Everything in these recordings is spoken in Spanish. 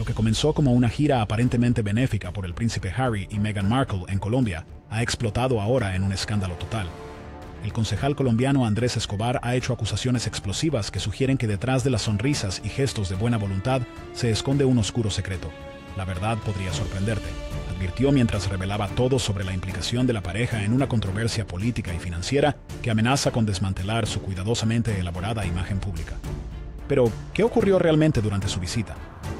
que comenzó como una gira aparentemente benéfica por el príncipe Harry y Meghan Markle en Colombia, ha explotado ahora en un escándalo total. El concejal colombiano Andrés Escobar ha hecho acusaciones explosivas que sugieren que detrás de las sonrisas y gestos de buena voluntad se esconde un oscuro secreto. La verdad podría sorprenderte, advirtió mientras revelaba todo sobre la implicación de la pareja en una controversia política y financiera que amenaza con desmantelar su cuidadosamente elaborada imagen pública. Pero, ¿qué ocurrió realmente durante su visita?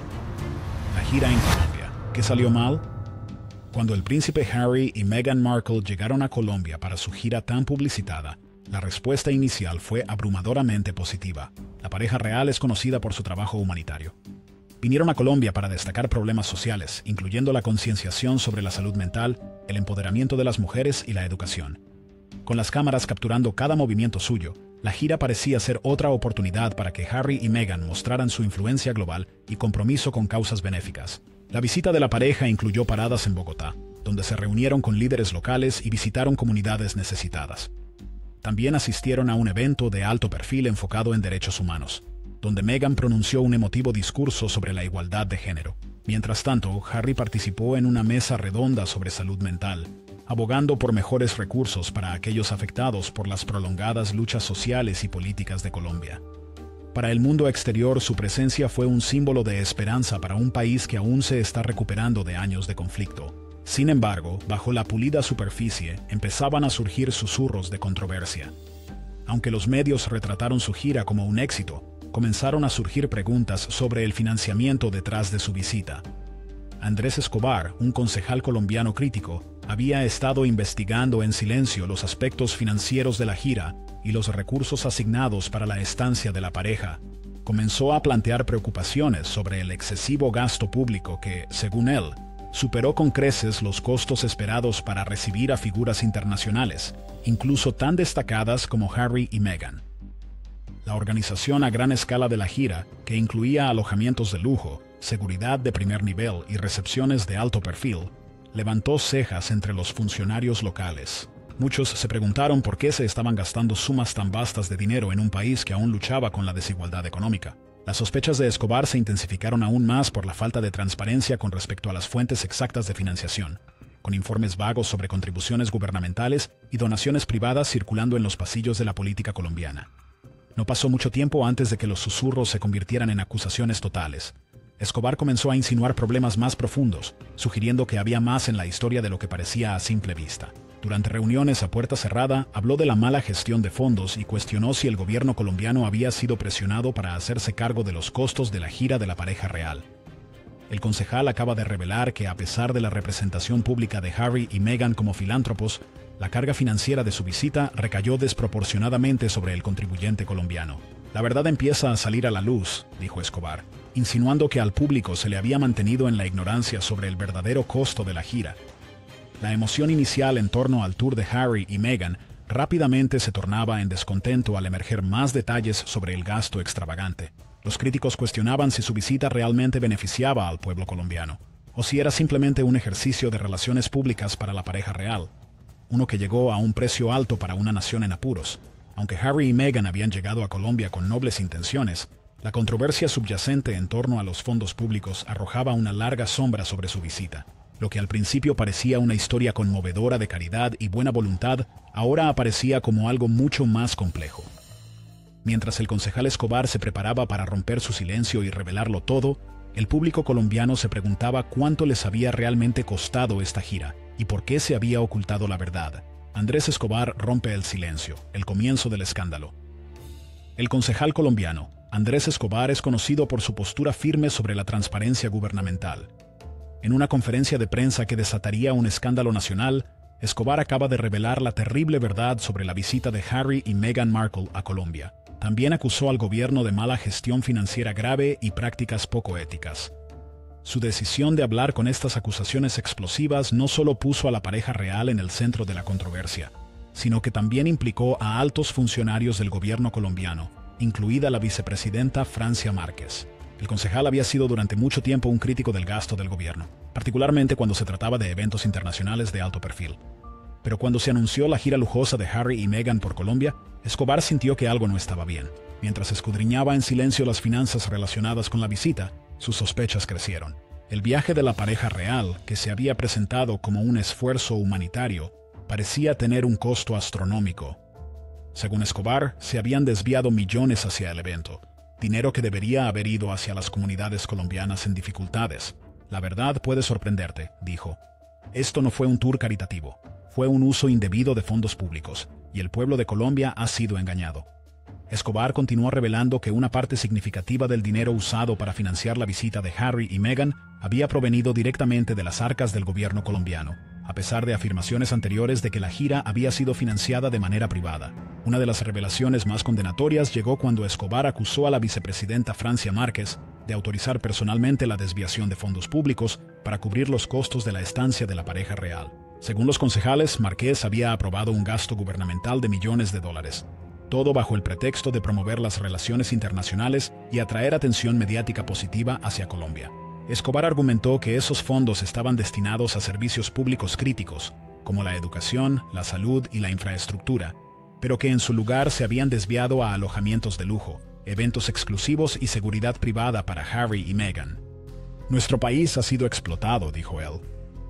La gira en Colombia. ¿Qué salió mal? Cuando el príncipe Harry y Meghan Markle llegaron a Colombia para su gira tan publicitada, la respuesta inicial fue abrumadoramente positiva. La pareja real es conocida por su trabajo humanitario. Vinieron a Colombia para destacar problemas sociales, incluyendo la concienciación sobre la salud mental, el empoderamiento de las mujeres y la educación. Con las cámaras capturando cada movimiento suyo, la gira parecía ser otra oportunidad para que Harry y Meghan mostraran su influencia global y compromiso con causas benéficas. La visita de la pareja incluyó paradas en Bogotá, donde se reunieron con líderes locales y visitaron comunidades necesitadas. También asistieron a un evento de alto perfil enfocado en derechos humanos, donde Meghan pronunció un emotivo discurso sobre la igualdad de género. Mientras tanto, Harry participó en una mesa redonda sobre salud mental, abogando por mejores recursos para aquellos afectados por las prolongadas luchas sociales y políticas de Colombia. Para el mundo exterior, su presencia fue un símbolo de esperanza para un país que aún se está recuperando de años de conflicto. Sin embargo, bajo la pulida superficie, empezaban a surgir susurros de controversia. Aunque los medios retrataron su gira como un éxito, comenzaron a surgir preguntas sobre el financiamiento detrás de su visita. Andrés Escobar, un concejal colombiano crítico, había estado investigando en silencio los aspectos financieros de la gira y los recursos asignados para la estancia de la pareja. Comenzó a plantear preocupaciones sobre el excesivo gasto público que, según él, superó con creces los costos esperados para recibir a figuras internacionales, incluso tan destacadas como Harry y Meghan. La organización a gran escala de la gira, que incluía alojamientos de lujo, seguridad de primer nivel y recepciones de alto perfil, levantó cejas entre los funcionarios locales. Muchos se preguntaron por qué se estaban gastando sumas tan vastas de dinero en un país que aún luchaba con la desigualdad económica. Las sospechas de Escobar se intensificaron aún más por la falta de transparencia con respecto a las fuentes exactas de financiación, con informes vagos sobre contribuciones gubernamentales y donaciones privadas circulando en los pasillos de la política colombiana. No pasó mucho tiempo antes de que los susurros se convirtieran en acusaciones totales. Escobar comenzó a insinuar problemas más profundos, sugiriendo que había más en la historia de lo que parecía a simple vista. Durante reuniones a puerta cerrada, habló de la mala gestión de fondos y cuestionó si el gobierno colombiano había sido presionado para hacerse cargo de los costos de la gira de la pareja real. El concejal acaba de revelar que, a pesar de la representación pública de Harry y Meghan como filántropos, la carga financiera de su visita recayó desproporcionadamente sobre el contribuyente colombiano. La verdad empieza a salir a la luz, dijo Escobar, insinuando que al público se le había mantenido en la ignorancia sobre el verdadero costo de la gira. La emoción inicial en torno al tour de Harry y Meghan rápidamente se tornaba en descontento al emerger más detalles sobre el gasto extravagante. Los críticos cuestionaban si su visita realmente beneficiaba al pueblo colombiano, o si era simplemente un ejercicio de relaciones públicas para la pareja real, uno que llegó a un precio alto para una nación en apuros. Aunque Harry y Meghan habían llegado a Colombia con nobles intenciones, la controversia subyacente en torno a los fondos públicos arrojaba una larga sombra sobre su visita. Lo que al principio parecía una historia conmovedora de caridad y buena voluntad, ahora aparecía como algo mucho más complejo. Mientras el concejal Escobar se preparaba para romper su silencio y revelarlo todo, el público colombiano se preguntaba cuánto les había realmente costado esta gira y por qué se había ocultado la verdad. Andrés Escobar rompe el silencio, el comienzo del escándalo. El concejal colombiano, Andrés Escobar, es conocido por su postura firme sobre la transparencia gubernamental. En una conferencia de prensa que desataría un escándalo nacional, Escobar acaba de revelar la terrible verdad sobre la visita de Harry y Meghan Markle a Colombia. También acusó al gobierno de mala gestión financiera grave y prácticas poco éticas. Su decisión de hablar con estas acusaciones explosivas no solo puso a la pareja real en el centro de la controversia, sino que también implicó a altos funcionarios del gobierno colombiano, incluida la vicepresidenta Francia Márquez. El concejal había sido durante mucho tiempo un crítico del gasto del gobierno, particularmente cuando se trataba de eventos internacionales de alto perfil. Pero cuando se anunció la gira lujosa de Harry y Meghan por Colombia, Escobar sintió que algo no estaba bien. Mientras escudriñaba en silencio las finanzas relacionadas con la visita, Sus sospechas crecieron. El viaje de la pareja real, que se había presentado como un esfuerzo humanitario, parecía tener un costo astronómico. Según Escobar, se habían desviado millones hacia el evento, dinero que debería haber ido hacia las comunidades colombianas en dificultades. La verdad puede sorprenderte, dijo. Esto no fue un tour caritativo, fue un uso indebido de fondos públicos, y el pueblo de Colombia ha sido engañado. Escobar continuó revelando que una parte significativa del dinero usado para financiar la visita de Harry y Meghan había provenido directamente de las arcas del gobierno colombiano, a pesar de afirmaciones anteriores de que la gira había sido financiada de manera privada. Una de las revelaciones más condenatorias llegó cuando Escobar acusó a la vicepresidenta Francia Márquez de autorizar personalmente la desviación de fondos públicos para cubrir los costos de la estancia de la pareja real. Según los concejales, Márquez había aprobado un gasto gubernamental de millones de dólares. Todo bajo el pretexto de promover las relaciones internacionales y atraer atención mediática positiva hacia Colombia. Escobar argumentó que esos fondos estaban destinados a servicios públicos críticos, como la educación, la salud y la infraestructura, pero que en su lugar se habían desviado a alojamientos de lujo, eventos exclusivos y seguridad privada para Harry y Meghan. Nuestro país ha sido explotado, dijo él.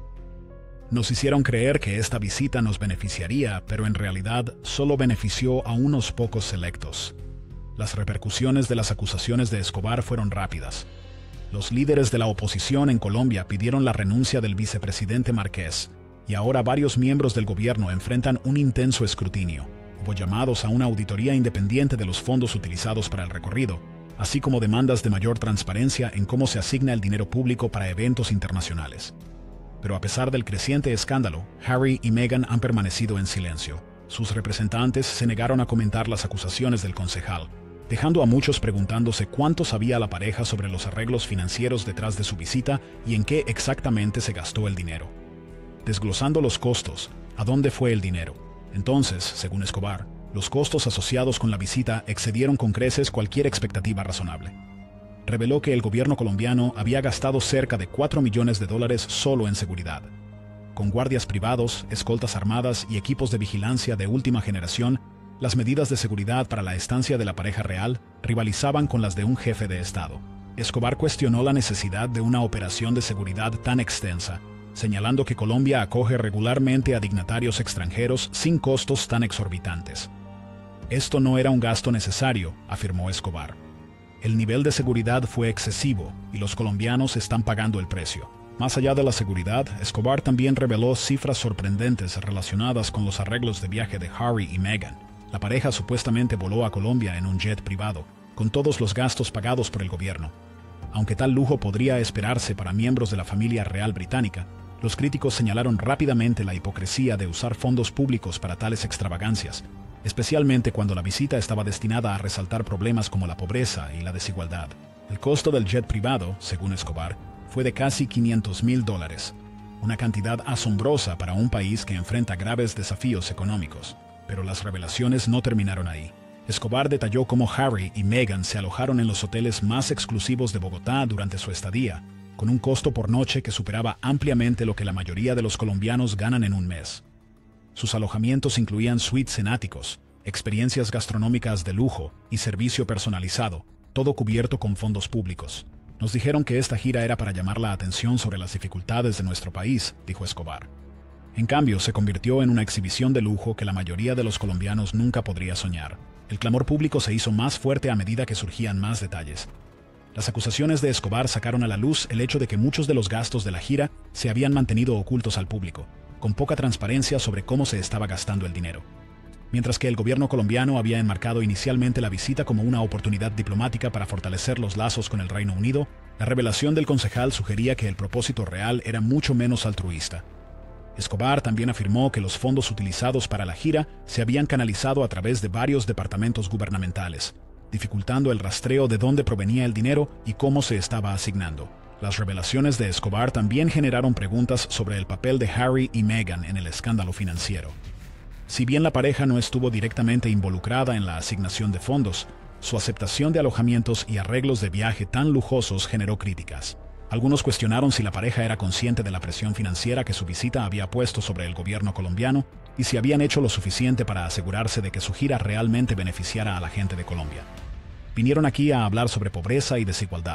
Nos hicieron creer que esta visita nos beneficiaría, pero en realidad solo benefició a unos pocos selectos. Las repercusiones de las acusaciones de Escobar fueron rápidas. Los líderes de la oposición en Colombia pidieron la renuncia del vicepresidente Márquez, y ahora varios miembros del gobierno enfrentan un intenso escrutinio. Hubo llamados a una auditoría independiente de los fondos utilizados para el recorrido, así como demandas de mayor transparencia en cómo se asigna el dinero público para eventos internacionales. Pero a pesar del creciente escándalo, Harry y Meghan han permanecido en silencio. Sus representantes se negaron a comentar las acusaciones del concejal, dejando a muchos preguntándose cuánto sabía la pareja sobre los arreglos financieros detrás de su visita y en qué exactamente se gastó el dinero. Desglosando los costos, ¿a dónde fue el dinero? Entonces, según Escobar, los costos asociados con la visita excedieron con creces cualquier expectativa razonable. Reveló que el gobierno colombiano había gastado cerca de $4 millones solo en seguridad. Con guardias privados, escoltas armadas y equipos de vigilancia de última generación, las medidas de seguridad para la estancia de la pareja real rivalizaban con las de un jefe de Estado. Escobar cuestionó la necesidad de una operación de seguridad tan extensa, señalando que Colombia acoge regularmente a dignatarios extranjeros sin costos tan exorbitantes. Esto no era un gasto necesario, afirmó Escobar. El nivel de seguridad fue excesivo y los colombianos están pagando el precio. Más allá de la seguridad, Escobar también reveló cifras sorprendentes relacionadas con los arreglos de viaje de Harry y Meghan. La pareja supuestamente voló a Colombia en un jet privado, con todos los gastos pagados por el gobierno. Aunque tal lujo podría esperarse para miembros de la familia real británica, los críticos señalaron rápidamente la hipocresía de usar fondos públicos para tales extravagancias, especialmente cuando la visita estaba destinada a resaltar problemas como la pobreza y la desigualdad. El costo del jet privado, según Escobar, fue de casi $500,000, una cantidad asombrosa para un país que enfrenta graves desafíos económicos. Pero las revelaciones no terminaron ahí. Escobar detalló cómo Harry y Meghan se alojaron en los hoteles más exclusivos de Bogotá durante su estadía, con un costo por noche que superaba ampliamente lo que la mayoría de los colombianos ganan en un mes. Sus alojamientos incluían suites en áticos, experiencias gastronómicas de lujo y servicio personalizado, todo cubierto con fondos públicos. Nos dijeron que esta gira era para llamar la atención sobre las dificultades de nuestro país, dijo Escobar. En cambio, se convirtió en una exhibición de lujo que la mayoría de los colombianos nunca podría soñar. El clamor público se hizo más fuerte a medida que surgían más detalles. Las acusaciones de Escobar sacaron a la luz el hecho de que muchos de los gastos de la gira se habían mantenido ocultos al público, con poca transparencia sobre cómo se estaba gastando el dinero. Mientras que el gobierno colombiano había enmarcado inicialmente la visita como una oportunidad diplomática para fortalecer los lazos con el Reino Unido, la revelación del concejal sugería que el propósito real era mucho menos altruista. Escobar también afirmó que los fondos utilizados para la gira se habían canalizado a través de varios departamentos gubernamentales, dificultando el rastreo de dónde provenía el dinero y cómo se estaba asignando. Las revelaciones de Escobar también generaron preguntas sobre el papel de Harry y Meghan en el escándalo financiero. Si bien la pareja no estuvo directamente involucrada en la asignación de fondos, su aceptación de alojamientos y arreglos de viaje tan lujosos generó críticas. Algunos cuestionaron si la pareja era consciente de la presión financiera que su visita había puesto sobre el gobierno colombiano y si habían hecho lo suficiente para asegurarse de que su gira realmente beneficiara a la gente de Colombia. Vinieron aquí a hablar sobre pobreza y desigualdad,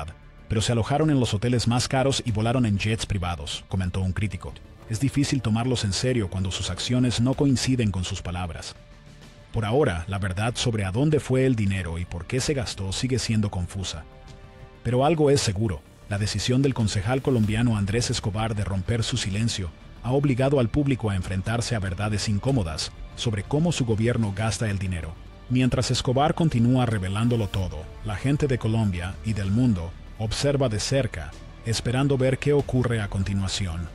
pero se alojaron en los hoteles más caros y volaron en jets privados, comentó un crítico. Es difícil tomarlos en serio cuando sus acciones no coinciden con sus palabras. Por ahora, la verdad sobre a dónde fue el dinero y por qué se gastó sigue siendo confusa. Pero algo es seguro, la decisión del concejal colombiano Andrés Escobar de romper su silencio ha obligado al público a enfrentarse a verdades incómodas sobre cómo su gobierno gasta el dinero. Mientras Escobar continúa revelándolo todo, la gente de Colombia y del mundo observa de cerca, esperando ver qué ocurre a continuación.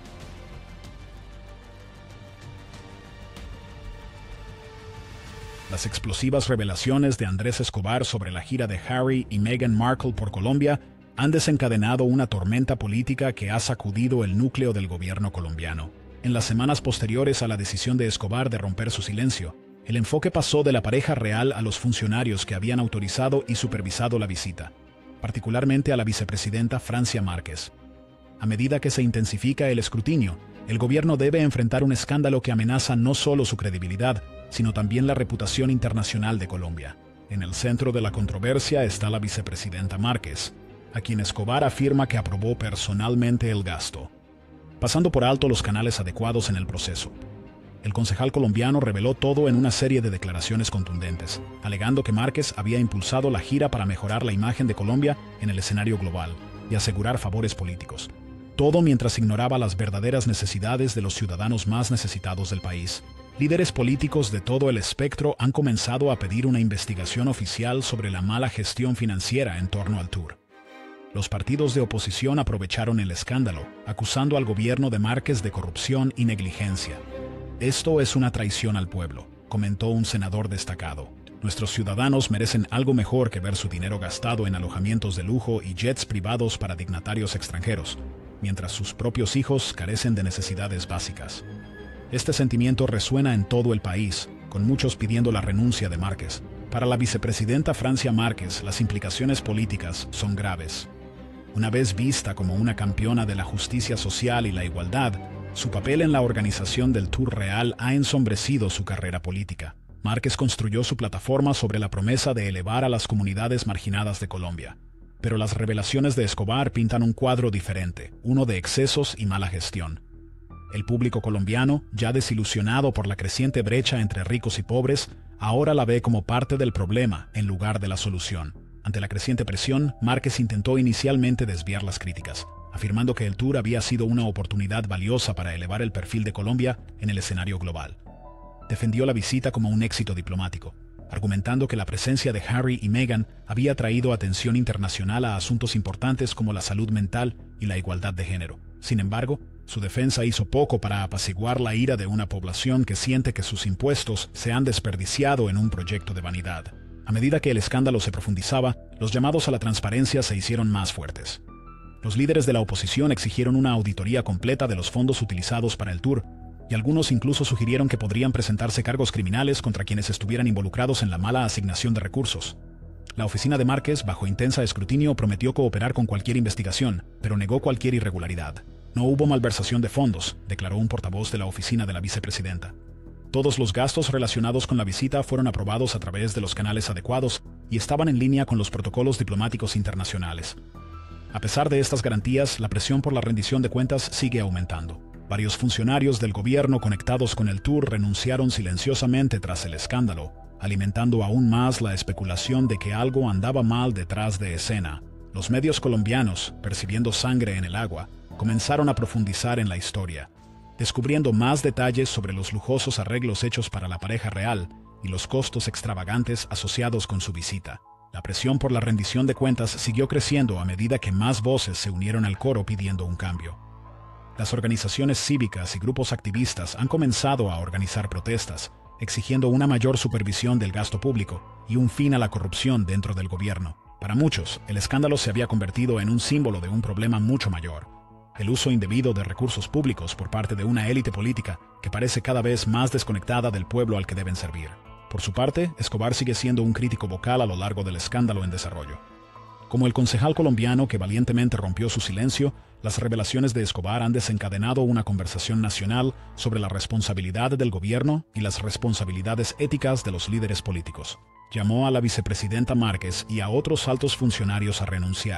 Las explosivas revelaciones de Andrés Escobar sobre la gira de Harry y Meghan Markle por Colombia han desencadenado una tormenta política que ha sacudido el núcleo del gobierno colombiano. En las semanas posteriores a la decisión de Escobar de romper su silencio, el enfoque pasó de la pareja real a los funcionarios que habían autorizado y supervisado la visita, particularmente a la vicepresidenta Francia Márquez. A medida que se intensifica el escrutinio, el gobierno debe enfrentar un escándalo que amenaza no solo su credibilidad, sino también la reputación internacional de Colombia. En el centro de la controversia está la vicepresidenta Márquez, a quien Escobar afirma que aprobó personalmente el gasto, pasando por alto los canales adecuados en el proceso. El concejal colombiano reveló todo en una serie de declaraciones contundentes, alegando que Márquez había impulsado la gira para mejorar la imagen de Colombia en el escenario global y asegurar favores políticos. Todo mientras ignoraba las verdaderas necesidades de los ciudadanos más necesitados del país. Líderes políticos de todo el espectro han comenzado a pedir una investigación oficial sobre la mala gestión financiera en torno al tour. Los partidos de oposición aprovecharon el escándalo, acusando al gobierno de Márquez de corrupción y negligencia. Esto es una traición al pueblo, comentó un senador destacado. Nuestros ciudadanos merecen algo mejor que ver su dinero gastado en alojamientos de lujo y jets privados para dignatarios extranjeros, mientras sus propios hijos carecen de necesidades básicas. Este sentimiento resuena en todo el país, con muchos pidiendo la renuncia de Márquez. Para la vicepresidenta Francia Márquez, las implicaciones políticas son graves. Una vez vista como una campeona de la justicia social y la igualdad, su papel en la organización del Tour Real ha ensombrecido su carrera política. Márquez construyó su plataforma sobre la promesa de elevar a las comunidades marginadas de Colombia. Pero las revelaciones de Escobar pintan un cuadro diferente, uno de excesos y mala gestión. El público colombiano, ya desilusionado por la creciente brecha entre ricos y pobres, ahora la ve como parte del problema en lugar de la solución. Ante la creciente presión, Márquez intentó inicialmente desviar las críticas, afirmando que el tour había sido una oportunidad valiosa para elevar el perfil de Colombia en el escenario global. Defendió la visita como un éxito diplomático, argumentando que la presencia de Harry y Meghan había traído atención internacional a asuntos importantes como la salud mental y la igualdad de género. Sin embargo, su defensa hizo poco para apaciguar la ira de una población que siente que sus impuestos se han desperdiciado en un proyecto de vanidad. A medida que el escándalo se profundizaba, los llamados a la transparencia se hicieron más fuertes. Los líderes de la oposición exigieron una auditoría completa de los fondos utilizados para el tour, y algunos incluso sugirieron que podrían presentarse cargos criminales contra quienes estuvieran involucrados en la mala asignación de recursos. La oficina de Márquez, bajo intensa escrutinio, prometió cooperar con cualquier investigación, pero negó cualquier irregularidad. No hubo malversación de fondos, declaró un portavoz de la oficina de la vicepresidenta. Todos los gastos relacionados con la visita fueron aprobados a través de los canales adecuados y estaban en línea con los protocolos diplomáticos internacionales. A pesar de estas garantías, la presión por la rendición de cuentas sigue aumentando. Varios funcionarios del gobierno conectados con el tour renunciaron silenciosamente tras el escándalo, alimentando aún más la especulación de que algo andaba mal detrás de escena. Los medios colombianos, percibiendo sangre en el agua, comenzaron a profundizar en la historia, descubriendo más detalles sobre los lujosos arreglos hechos para la pareja real y los costos extravagantes asociados con su visita. La presión por la rendición de cuentas siguió creciendo a medida que más voces se unieron al coro pidiendo un cambio. Las organizaciones cívicas y grupos activistas han comenzado a organizar protestas, exigiendo una mayor supervisión del gasto público y un fin a la corrupción dentro del gobierno. Para muchos, el escándalo se había convertido en un símbolo de un problema mucho mayor: el uso indebido de recursos públicos por parte de una élite política que parece cada vez más desconectada del pueblo al que deben servir. Por su parte, Escobar sigue siendo un crítico vocal a lo largo del escándalo en desarrollo. Como el concejal colombiano que valientemente rompió su silencio, las revelaciones de Escobar han desencadenado una conversación nacional sobre la responsabilidad del gobierno y las responsabilidades éticas de los líderes políticos. Llamó a la vicepresidenta Márquez y a otros altos funcionarios a renunciar,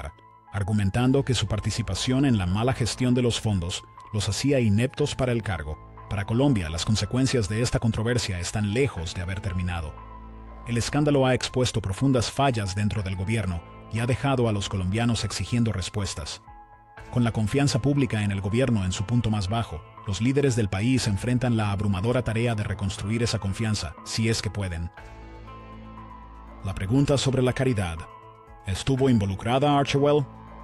argumentando que su participación en la mala gestión de los fondos los hacía ineptos para el cargo. Para Colombia, las consecuencias de esta controversia están lejos de haber terminado. El escándalo ha expuesto profundas fallas dentro del gobierno y ha dejado a los colombianos exigiendo respuestas. Con la confianza pública en el gobierno en su punto más bajo, los líderes del país enfrentan la abrumadora tarea de reconstruir esa confianza, si es que pueden. La pregunta sobre la caridad. ¿Estuvo involucrada Archewell?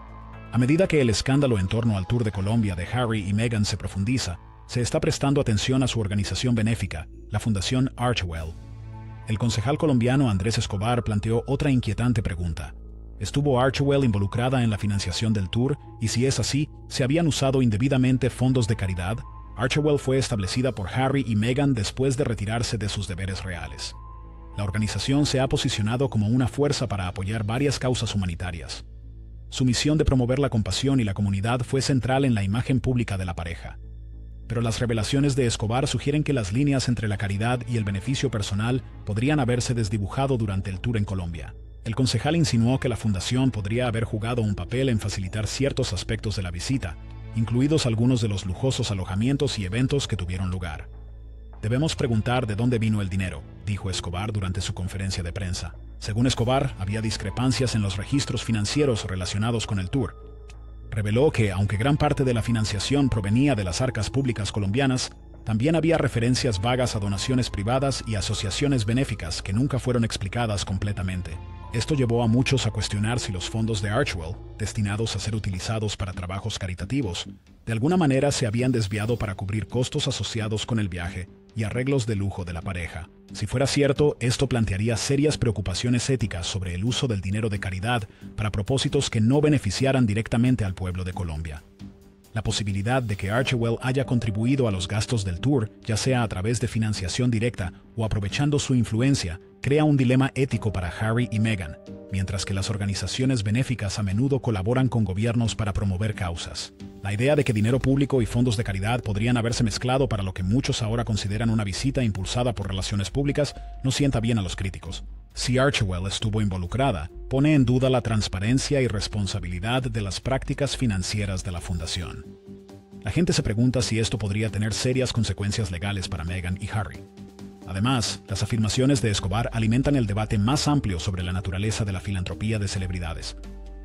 A medida que el escándalo en torno al Tour de Colombia de Harry y Meghan se profundiza, se está prestando atención a su organización benéfica, la Fundación Archewell. El concejal colombiano Andrés Escobar planteó otra inquietante pregunta. ¿Estuvo Archewell involucrada en la financiación del Tour? Y si es así, ¿se habían usado indebidamente fondos de caridad? Archewell fue establecida por Harry y Meghan después de retirarse de sus deberes reales. La organización se ha posicionado como una fuerza para apoyar varias causas humanitarias. Su misión de promover la compasión y la comunidad fue central en la imagen pública de la pareja. Pero las revelaciones de Escobar sugieren que las líneas entre la caridad y el beneficio personal podrían haberse desdibujado durante el tour en Colombia. El concejal insinuó que la fundación podría haber jugado un papel en facilitar ciertos aspectos de la visita, incluidos algunos de los lujosos alojamientos y eventos que tuvieron lugar. Debemos preguntar de dónde vino el dinero, dijo Escobar durante su conferencia de prensa. Según Escobar, había discrepancias en los registros financieros relacionados con el tour. Reveló que, aunque gran parte de la financiación provenía de las arcas públicas colombianas, también había referencias vagas a donaciones privadas y asociaciones benéficas que nunca fueron explicadas completamente. Esto llevó a muchos a cuestionar si los fondos de Archewell, destinados a ser utilizados para trabajos caritativos, de alguna manera se habían desviado para cubrir costos asociados con el viaje y arreglos de lujo de la pareja. Si fuera cierto, esto plantearía serias preocupaciones éticas sobre el uso del dinero de caridad para propósitos que no beneficiaran directamente al pueblo de Colombia. La posibilidad de que Archewell haya contribuido a los gastos del tour, ya sea a través de financiación directa o aprovechando su influencia, crea un dilema ético para Harry y Meghan, mientras que las organizaciones benéficas a menudo colaboran con gobiernos para promover causas. La idea de que dinero público y fondos de caridad podrían haberse mezclado para lo que muchos ahora consideran una visita impulsada por relaciones públicas no sienta bien a los críticos. Si Archewell estuvo involucrada, pone en duda la transparencia y responsabilidad de las prácticas financieras de la fundación. La gente se pregunta si esto podría tener serias consecuencias legales para Meghan y Harry. Además, las afirmaciones de Escobar alimentan el debate más amplio sobre la naturaleza de la filantropía de celebridades.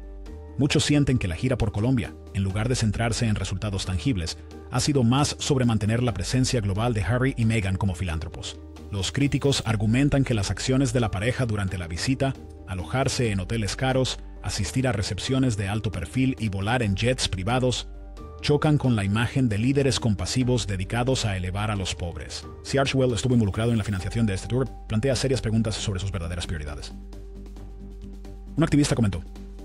Muchos sienten que la gira por Colombia, en lugar de centrarse en resultados tangibles, ha sido más sobre mantener la presencia global de Harry y Meghan como filántropos. Los críticos argumentan que las acciones de la pareja durante la visita, alojarse en hoteles caros, asistir a recepciones de alto perfil y volar en jets privados, chocan con la imagen de líderes compasivos dedicados a elevar a los pobres. Si Archewell estuvo involucrado en la financiación de este tour, plantea serias preguntas sobre sus verdaderas prioridades. Un activista comentó: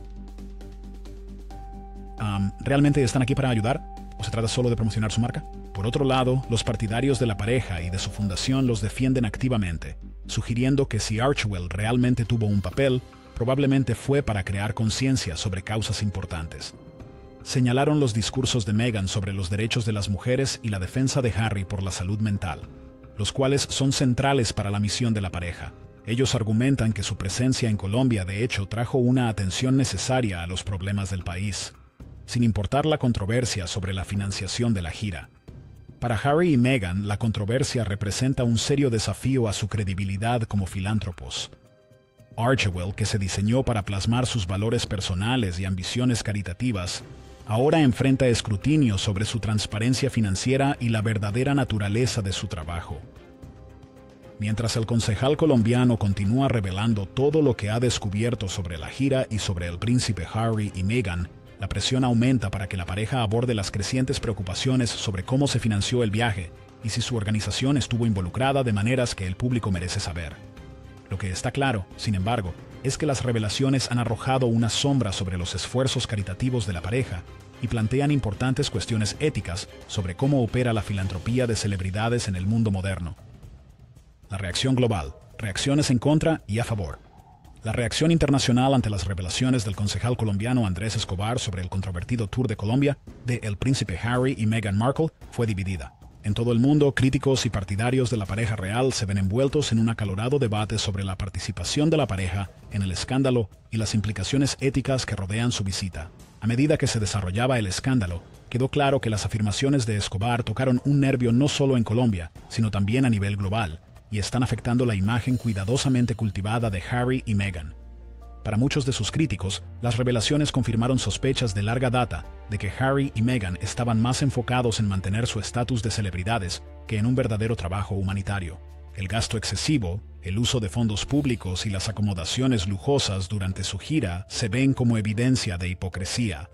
¿realmente están aquí para ayudar? ¿O se trata solo de promocionar su marca? Por otro lado, los partidarios de la pareja y de su fundación los defienden activamente, sugiriendo que si Archewell realmente tuvo un papel, probablemente fue para crear conciencia sobre causas importantes. Señalaron los discursos de Meghan sobre los derechos de las mujeres y la defensa de Harry por la salud mental, los cuales son centrales para la misión de la pareja. Ellos argumentan que su presencia en Colombia de hecho trajo una atención necesaria a los problemas del país, sin importar la controversia sobre la financiación de la gira. Para Harry y Meghan, la controversia representa un serio desafío a su credibilidad como filántropos. Archewell, que se diseñó para plasmar sus valores personales y ambiciones caritativas, ahora enfrenta escrutinio sobre su transparencia financiera y la verdadera naturaleza de su trabajo. Mientras el concejal colombiano continúa revelando todo lo que ha descubierto sobre la gira y sobre el príncipe Harry y Meghan, la presión aumenta para que la pareja aborde las crecientes preocupaciones sobre cómo se financió el viaje y si su organización estuvo involucrada de maneras que el público merece saber. Lo que está claro, sin embargo, es que las revelaciones han arrojado una sombra sobre los esfuerzos caritativos de la pareja y plantean importantes cuestiones éticas sobre cómo opera la filantropía de celebridades en el mundo moderno. La reacción global, reacciones en contra y a favor. La reacción internacional ante las revelaciones del concejal colombiano Andrés Escobar sobre el controvertido Tour de Colombia de el príncipe Harry y Meghan Markle fue dividida. En todo el mundo, críticos y partidarios de la pareja real se ven envueltos en un acalorado debate sobre la participación de la pareja en el escándalo y las implicaciones éticas que rodean su visita. A medida que se desarrollaba el escándalo, quedó claro que las afirmaciones de Escobar tocaron un nervio no solo en Colombia, sino también a nivel global, y están afectando la imagen cuidadosamente cultivada de Harry y Meghan. Para muchos de sus críticos, las revelaciones confirmaron sospechas de larga data de que Harry y Meghan estaban más enfocados en mantener su estatus de celebridades que en un verdadero trabajo humanitario. El gasto excesivo, el uso de fondos públicos y las acomodaciones lujosas durante su gira se ven como evidencia de hipocresía.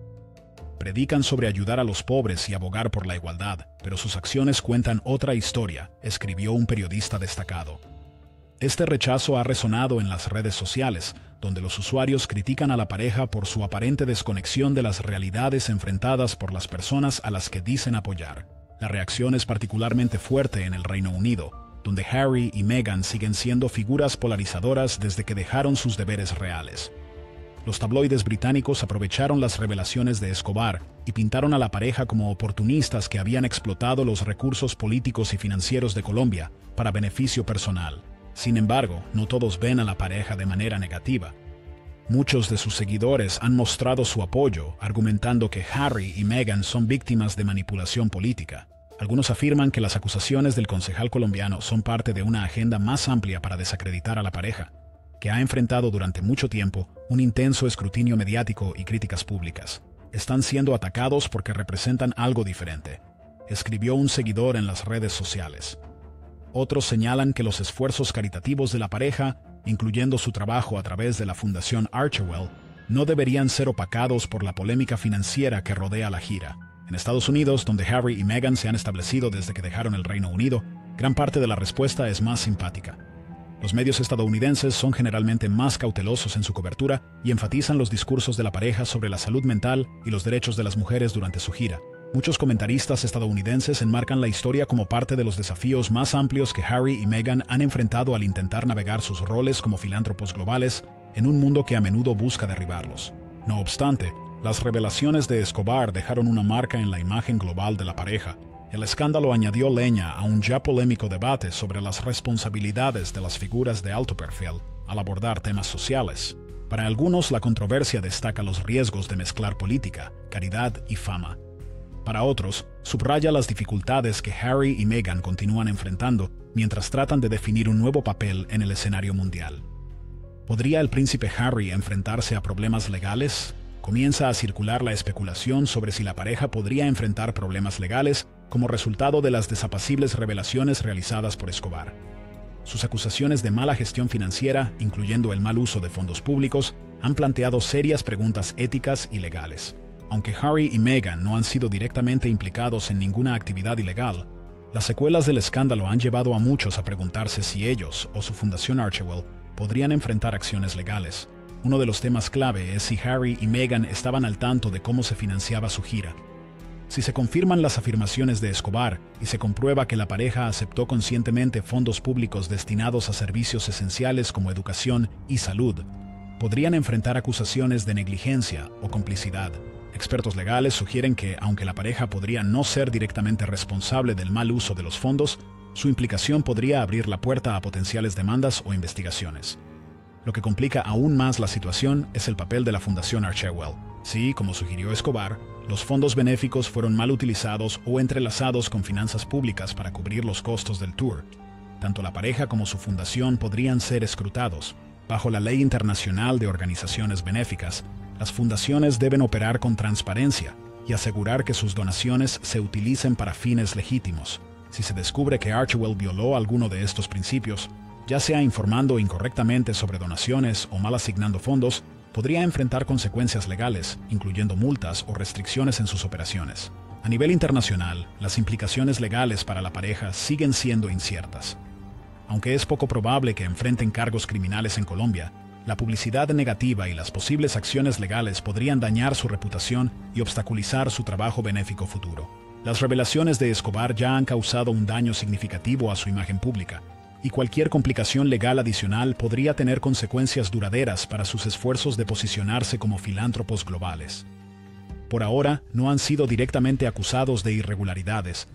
Predican sobre ayudar a los pobres y abogar por la igualdad, pero sus acciones cuentan otra historia, escribió un periodista destacado. Este rechazo ha resonado en las redes sociales, donde los usuarios critican a la pareja por su aparente desconexión de las realidades enfrentadas por las personas a las que dicen apoyar. La reacción es particularmente fuerte en el Reino Unido, donde Harry y Meghan siguen siendo figuras polarizadoras desde que dejaron sus deberes reales. Los tabloides británicos aprovecharon las revelaciones de Escobar y pintaron a la pareja como oportunistas que habían explotado los recursos políticos y financieros de Colombia para beneficio personal. Sin embargo, no todos ven a la pareja de manera negativa. Muchos de sus seguidores han mostrado su apoyo, argumentando que Harry y Meghan son víctimas de manipulación política. Algunos afirman que las acusaciones del concejal colombiano son parte de una agenda más amplia para desacreditar a la pareja, que ha enfrentado durante mucho tiempo un intenso escrutinio mediático y críticas públicas. Están siendo atacados porque representan algo diferente, escribió un seguidor en las redes sociales. Otros señalan que los esfuerzos caritativos de la pareja, incluyendo su trabajo a través de la Fundación Archewell, no deberían ser opacados por la polémica financiera que rodea la gira. En Estados Unidos, donde Harry y Meghan se han establecido desde que dejaron el Reino Unido, gran parte de la respuesta es más simpática. Los medios estadounidenses son generalmente más cautelosos en su cobertura y enfatizan los discursos de la pareja sobre la salud mental y los derechos de las mujeres durante su gira. Muchos comentaristas estadounidenses enmarcan la historia como parte de los desafíos más amplios que Harry y Meghan han enfrentado al intentar navegar sus roles como filántropos globales en un mundo que a menudo busca derribarlos. No obstante, las revelaciones de Escobar dejaron una marca en la imagen global de la pareja. El escándalo añadió leña a un ya polémico debate sobre las responsabilidades de las figuras de alto perfil al abordar temas sociales. Para algunos, la controversia destaca los riesgos de mezclar política, caridad y fama. Para otros, subraya las dificultades que Harry y Meghan continúan enfrentando mientras tratan de definir un nuevo papel en el escenario mundial. ¿Podría el príncipe Harry enfrentarse a problemas legales? Comienza a circular la especulación sobre si la pareja podría enfrentar problemas legales como resultado de las desapacibles revelaciones realizadas por Escobar. Sus acusaciones de mala gestión financiera, incluyendo el mal uso de fondos públicos, han planteado serias preguntas éticas y legales. Aunque Harry y Meghan no han sido directamente implicados en ninguna actividad ilegal, las secuelas del escándalo han llevado a muchos a preguntarse si ellos o su fundación Archewell podrían enfrentar acciones legales. Uno de los temas clave es si Harry y Meghan estaban al tanto de cómo se financiaba su gira. Si se confirman las afirmaciones de Escobar y se comprueba que la pareja aceptó conscientemente fondos públicos destinados a servicios esenciales como educación y salud, podrían enfrentar acusaciones de negligencia o complicidad. Expertos legales sugieren que, aunque la pareja podría no ser directamente responsable del mal uso de los fondos, su implicación podría abrir la puerta a potenciales demandas o investigaciones. Lo que complica aún más la situación es el papel de la Fundación Archewell. Si, como sugirió Escobar, los fondos benéficos fueron mal utilizados o entrelazados con finanzas públicas para cubrir los costos del tour, tanto la pareja como su fundación podrían ser escrutados. Bajo la ley internacional de organizaciones benéficas, las fundaciones deben operar con transparencia y asegurar que sus donaciones se utilicen para fines legítimos. Si se descubre que Archewell violó alguno de estos principios, ya sea informando incorrectamente sobre donaciones o mal asignando fondos, podría enfrentar consecuencias legales, incluyendo multas o restricciones en sus operaciones. A nivel internacional, las implicaciones legales para la pareja siguen siendo inciertas. Aunque es poco probable que enfrenten cargos criminales en Colombia, la publicidad negativa y las posibles acciones legales podrían dañar su reputación y obstaculizar su trabajo benéfico futuro. Las revelaciones de Escobar ya han causado un daño significativo a su imagen pública, y cualquier complicación legal adicional podría tener consecuencias duraderas para sus esfuerzos de posicionarse como filántropos globales. Por ahora, no han sido directamente acusados de irregularidades,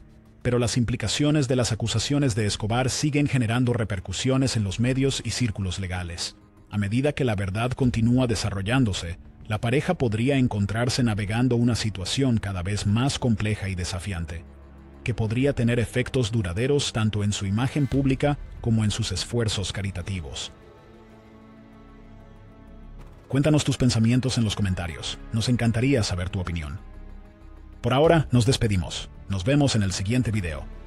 pero las implicaciones de las acusaciones de Escobar siguen generando repercusiones en los medios y círculos legales. A medida que la verdad continúa desarrollándose, la pareja podría encontrarse navegando una situación cada vez más compleja y desafiante, que podría tener efectos duraderos tanto en su imagen pública como en sus esfuerzos caritativos. Cuéntanos tus pensamientos en los comentarios. Nos encantaría saber tu opinión. Por ahora, nos despedimos. Nos vemos en el siguiente video.